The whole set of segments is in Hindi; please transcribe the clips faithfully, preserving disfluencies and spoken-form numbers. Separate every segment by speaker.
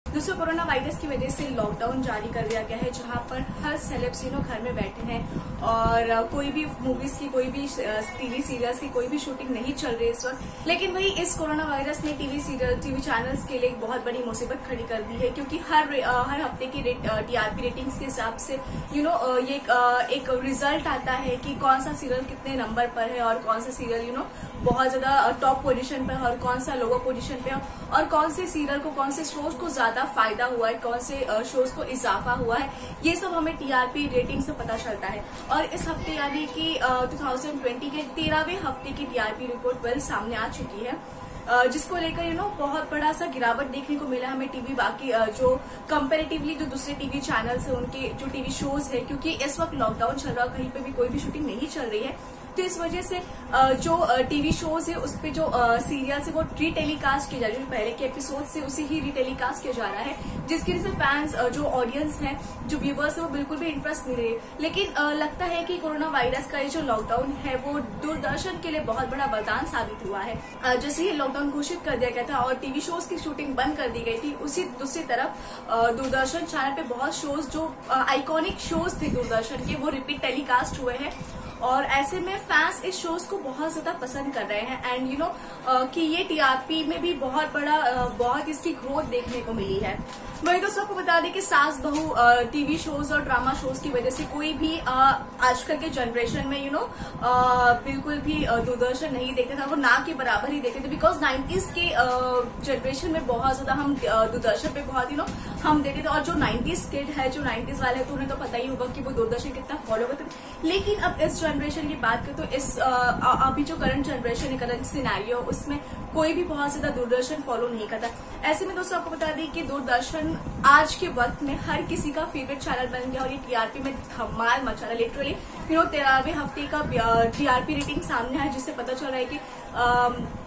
Speaker 1: दोस्तों, कोरोना वायरस की वजह से लॉकडाउन जारी कर दिया गया है, जहां पर हर सेलेब्स यू नो घर में बैठे हैं और कोई भी मूवीज की, कोई भी टीवी सीरियल्स की कोई भी शूटिंग नहीं चल रही है इस वक्त। लेकिन वही इस कोरोना वायरस ने टीवी सीरियल टीवी चैनल्स के लिए एक बहुत बड़ी मुसीबत खड़ी कर दी है, क्योंकि हर हर हफ्ते की टीआरपी रेटिंग्स के हिसाब से यू नो ये एक, एक रिजल्ट आता है कि कौन सा सीरियल कितने नंबर पर है और कौन सा सीरियल यू नो बहुत ज्यादा टॉप पोजीशन पे है और कौन सा लोअर पोजीशन पे है, और कौन से सीरियल को, कौन से शोज को ज्यादा फायदा हुआ है, कौन से शोज को इजाफा हुआ है, ये सब हमें टीआरपी रेटिंग से पता चलता है। और इस हफ्ते यानी कि टू थाउजेंड ट्वेंटी के तेरहवें हफ्ते की टीआरपी रिपोर्ट वेल सामने आ चुकी है, जिसको लेकर यू नो बहुत बड़ा सा गिरावट देखने को मिला हमें टीवी बाकी जो कंपैरेटिवली जो दूसरे टीवी चैनल्स है उनके जो टीवी शोज है, क्योंकि इस वक्त लॉकडाउन चल रहा है, कहीं पे भी कोई भी शूटिंग नहीं चल रही है, तो इस वजह से जो टीवी शोज है उस पे जो सीरियल है वो रीटेलीकास्ट किया जा रहा है, जो पहले के एपिसोड से उसी ही रीटेलीकास्ट किया जा रहा है, जिसकी वजह से फैंस, जो ऑडियंस है, जो व्यूवर्स है, वो बिल्कुल भी इंटरेस्ट नहीं रहे। लेकिन लगता है कि कोरोना वायरस का ये जो लॉकडाउन है वो दूरदर्शन के लिए बहुत बड़ा वरदान साबित हुआ है। जैसे ही लॉकडाउन घोषित कर दिया गया था और टीवी शोज की शूटिंग बंद कर दी गई थी, उसी दूसरी तरफ दूरदर्शन चैनल पे बहुत शोज जो आइकॉनिक शोज थे दूरदर्शन के वो रिपीट टेलीकास्ट हुए हैं, और ऐसे में फैंस इस शोज को बहुत ज्यादा पसंद कर रहे हैं। एंड यू नो कि ये टीआरपी में भी बहुत बड़ा uh, बहुत इसकी ग्रोथ देखने को मिली है। वही दोस्तों आपको बता दें कि सास बहू टीवी शोज और ड्रामा शोज की वजह से कोई भी uh, आजकल के जनरेशन में यू नो बिल्कुल भी दूरदर्शन नहीं देखते था, वो ना के बराबर ही देखते थे, बिकॉज नाइन्टीज के जनरेशन uh, में बहुत ज्यादा हम दूरदर्शन uh, पे बहुत यू नो हम देखते थे, और जो नाइन्टीज किड है, जो नाइन्टीज वाले हैं, तो उन्हें तो पता ही होगा कि वो दूरदर्शन कितना फॉलो करते थे। लेकिन अब इस जनरेशन की बात करें तो इस uh, अभी जो करंट जनरेशन है, करंट सिनेरियो, उसमें कोई भी बहुत ज्यादा दूरदर्शन फॉलो नहीं करता। ऐसे में दोस्तों आपको बता दें कि दूरदर्शन आज के वक्त में हर किसी का फेवरेट चैनल बन गया और ये टीआरपी में धमाल मचा रहा है। लिटरली यू नो तेरहवें हफ्ते का टीआरपी रेटिंग सामने है, जिससे पता चल रहा है कि आ,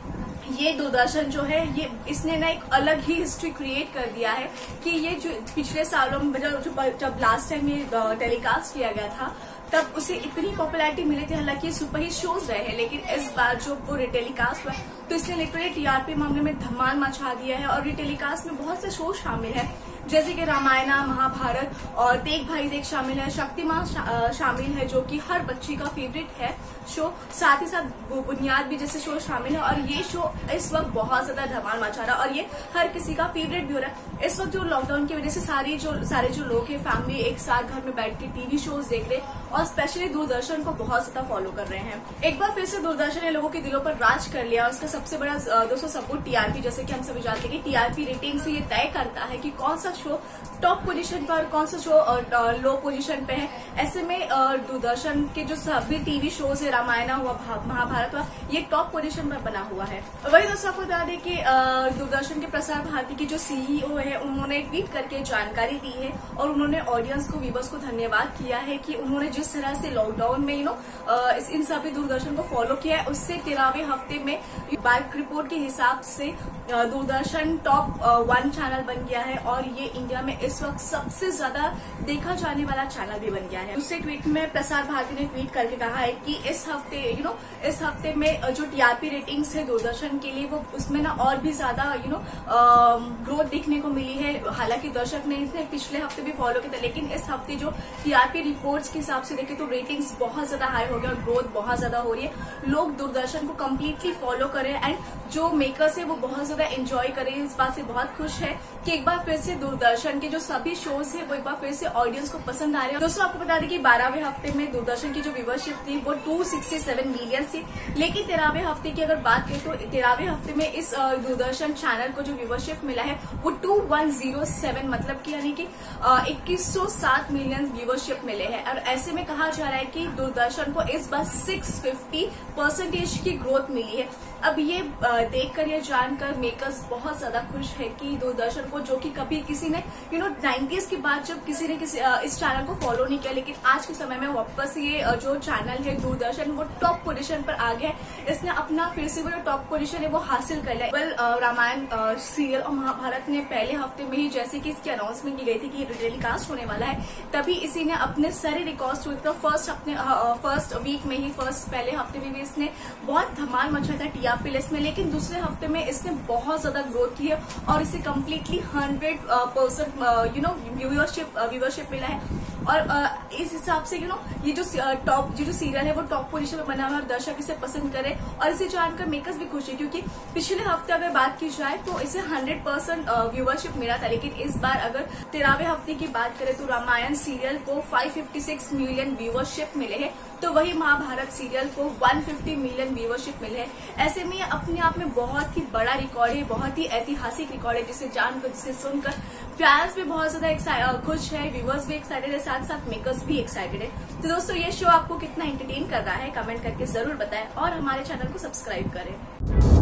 Speaker 1: ये दूरदर्शन जो है ये इसने ना एक अलग ही हिस्ट्री क्रिएट कर दिया है कि ये जो पिछले सालों में जब जब लास्ट टाइम ये टेलीकास्ट किया गया था तब उसे इतनी पॉपुलैरिटी मिली थी, हालांकि सुपर हिट शोज रहे हैं, लेकिन इस बार जो वो टेलीकास्ट हुआ तो इसने लिटरली टीआरपी मामले में धमाल मचा दिया है। और टेलीकास्ट में बहुत से शो शामिल है, जैसे कि रामायणा, महाभारत और देख भाई देख शामिल है, शक्तिमान शा, शामिल है जो कि हर बच्ची का फेवरेट है शो, साथ ही साथ बुनियाद भी जैसे शो शामिल है, और ये शो इस वक्त बहुत ज्यादा धमाल मचा रहा है और ये हर किसी का फेवरेट भी हो रहा है। इस वक्त जो लॉकडाउन की वजह से सारी जो सारे जो लोग हैं, फैमिली एक साथ घर में बैठ के टीवी शोज देख रहे और स्पेशली दूरदर्शन को बहुत ज्यादा फॉलो कर रहे हैं। एक बार फिर से दूरदर्शन ने लोगों के दिलों पर राज कर लिया, और इसका सबसे बड़ा दोस्तों सपोर्ट टीआरपी, जैसे कि हम सभी जानते हैं कि टीआरपी रेटिंग से ये तय करता है कि कौन सा शो टॉप पोजीशन पर और कौन सा शो लो पोजीशन पे है। ऐसे में दूरदर्शन के जो सभी टीवी शोज है, रामायणा हुआ, महाभारत हुआ, ये टॉप पोजीशन पर बना हुआ है। वही दोस्तों आपको बता दें कि दूरदर्शन के प्रसार भारती के जो सीईओ है उन्होंने ट्वीट करके जानकारी दी है और उन्होंने ऑडियंस को, व्यूवर्स को धन्यवाद किया है कि उन्होंने जिस तरह से लॉकडाउन में यू नो इन सभी दूरदर्शन को फॉलो किया है, उससे तेरहवें हफ्ते में बाइक रिपोर्ट के हिसाब से दूरदर्शन टॉप वन चैनल बन गया है और ये इंडिया में इस वक्त सबसे ज्यादा देखा जाने वाला चैनल भी बन गया है। दूसरे ट्वीट में प्रसार भारती ने ट्वीट करके कहा है कि इस हफ्ते यू नो इस हफ्ते में जो टीआरपी रेटिंग्स है दूरदर्शन के लिए वो उसमें ना और भी ज्यादा यू नो ग्रोथ देखने को मिली है। हालांकि दर्शक ने इसे पिछले हफ्ते भी फॉलो किया था, लेकिन इस हफ्ते जो टीआरपी रिपोर्ट्स के हिसाब से देखें तो रेटिंग्स बहुत ज्यादा हाई हो गया और ग्रोथ बहुत ज्यादा हो रही है। लोग दूरदर्शन को कम्प्लीटली फॉलो करें एंड जो मेकर्स है वो बहुत ज्यादा एंजॉय करें। इस बात से बहुत खुश है कि एक बार फिर से दूरदर्शन के जो सभी शोज है वो एक बार फिर से ऑडियंस को पसंद आ रहे हैं। दोस्तों आपको बता दें कि बारहवें हफ्ते में दूरदर्शन की जो व्यूवरशिप थी वो टू सिक्सटी सेवन मिलियन थी, लेकिन तेरहवें हफ्ते की अगर बात करें तो तेरहवें हफ्ते में इस दूरदर्शन चैनल को जो व्यूवरशिप मिला है वो टू वन जीरो सेवन मतलब कि यानी कि इक्कीस सौ सात मिलियन व्यूवरशिप मिले हैं। और ऐसे में कहा जा रहा है कि दूरदर्शन को इस बार सिक्स फिफ्टी परसेंटेज की ग्रोथ मिली है। अब ये देखकर, ये जानकर मेकर्स बहुत ज्यादा खुश है कि दूरदर्शन को, जो कि कभी किसी ने यू नो नाइन्टीज के बाद जब किसी ने किसी इस चैनल को फॉलो नहीं किया, लेकिन आज के समय में वापस ये जो चैनल है दूरदर्शन वो टॉप पोजीशन पर आ गया है। इसने अपना फिर से वो जो टॉप पोजीशन है वो हासिल कर लिया। वेल रामायण सीरियल और महाभारत ने पहले हफ्ते में ही, जैसे कि इसकी अनाउंसमेंट की गई थी कि ये टेलीकास्ट होने वाला है, तभी इसी ने अपने सारे रिकॉर्ड्स हुए थे। फर्स्ट अपने फर्स्ट वीक में ही, फर्स्ट पहले हफ्ते में भी इसने बहुत धमाल मचा था। टीआरपी लिस्ट में, लेकिन दूसरे हफ्ते में इसने बहुत ज्यादा ग्रोथ की है और इसे completely hundred percent you know viewership viewership मिला है। और uh, इस हिसाब से यू नो ये जो टॉप uh, जो जो सीरियल है वो टॉप पोजीशन में बना हुआ है और दर्शक इसे पसंद करे, और इसे जानकर मेकर्स भी खुश है क्योंकि पिछले हफ्ते अगर बात की जाए तो इसे हंड्रेड परसेंट व्यूअरशिप मिला था, लेकिन इस बार अगर तेरहवें हफ्ते की बात करें तो रामायण सीरियल को five fifty six million viewership मिले हैं, तो वही महाभारत सीरियल को वन फिफ्टी मिलियन व्यूअरशिप मिले है। ऐसे में अपने आप में बहुत ही बड़ा रिकॉर्ड है, बहुत ही ऐतिहासिक रिकॉर्ड है, जिसे जानकर जिसे सुनकर फैंस भी बहुत ज्यादा खुश है, व्यूअर्स भी एक्साइटेड है, साथ साथ मेकर्स भी एक्साइटेड है। तो दोस्तों ये शो आपको कितना एंटरटेन कर रहा है कमेंट करके जरूर बताएं और हमारे चैनल को सब्सक्राइब करें।